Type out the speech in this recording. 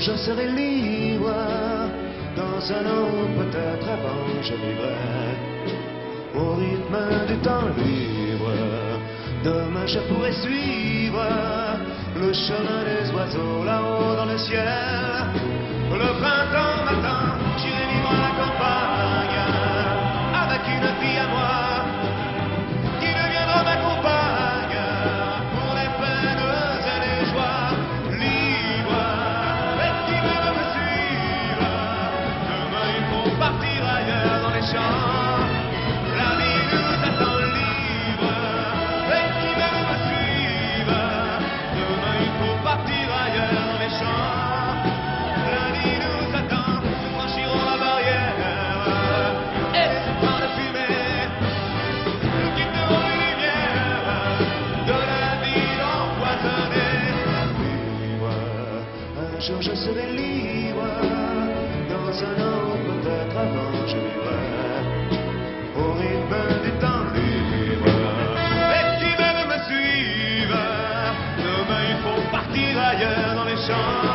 je serai libre. Dans un an, peut-être avant, je vivrai au rythme du temps libre. Demain, je pourrai suivre le chemin des oiseaux là-haut dans le ciel. Le printemps m'attend, j'irai vivre à la campagne avec une fille à moi qui deviendra ma compagne pour les peines et les joies. Libre, et qui veut me suivre. Demain il faut partir ailleurs dans les champs. La vie nous attend libre, et qui veut me suivre. Demain il faut partir ailleurs dans les champs. La vie nous attend, nous franchirons la barrière et par le fumée, nous quitterons les lumières de la ville empoisonnée. Libre, un jour je serai libre. Dans un an, peut-être avant, je vivrai au rythme du temps libre. Et qui veut me suivre? Demain il faut partir ailleurs dans les champs.